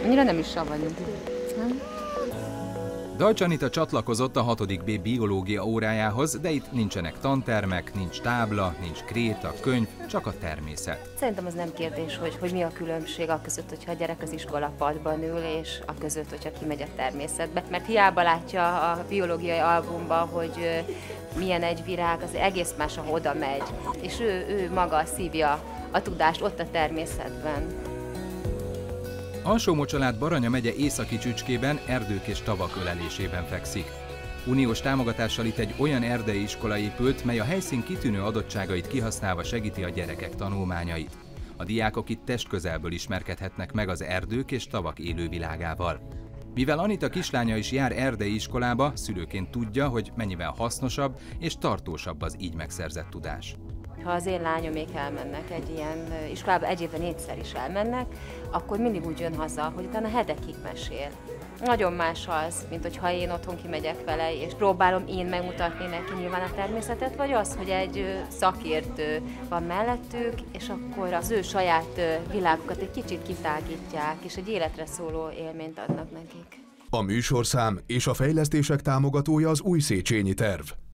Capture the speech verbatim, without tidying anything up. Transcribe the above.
Annyira nem is savanyú. Deutsch Anita csatlakozott a hatodik B biológia órájához, de itt nincsenek tantermek, nincs tábla, nincs kréta, könyv, csak a természet. Szerintem az nem kérdés, hogy, hogy mi a különbség a között, hogyha a gyerek az iskolapadban ül, és a között, hogyha kimegy a természetbe. Mert hiába látja a biológiai albumban, hogy milyen egy virág, az egész más, ahol oda megy. És ő, ő maga szívja a tudást ott a természetben. Alsó-Mocsalád Baranya megye északi csücskében, erdők és tavak ölelésében fekszik. Uniós támogatással itt egy olyan erdei iskola épült, mely a helyszín kitűnő adottságait kihasználva segíti a gyerekek tanulmányait. A diákok itt testközelből ismerkedhetnek meg az erdők és tavak élővilágával. Mivel Anita kislánya is jár erdei iskolába, szülőként tudja, hogy mennyivel hasznosabb és tartósabb az így megszerzett tudás. Ha az én lányomék elmennek egy ilyen iskolába, egy évben négyszer is elmennek, akkor mindig úgy jön haza, hogy utána hetekig mesél. Nagyon más az, mint hogyha én otthon kimegyek vele, és próbálom én megmutatni neki nyilván a természetet, vagy az, hogy egy szakértő van mellettük, és akkor az ő saját világukat egy kicsit kitágítják, és egy életre szóló élményt adnak nekik. A műsorszám és a fejlesztések támogatója az Új Széchenyi terv.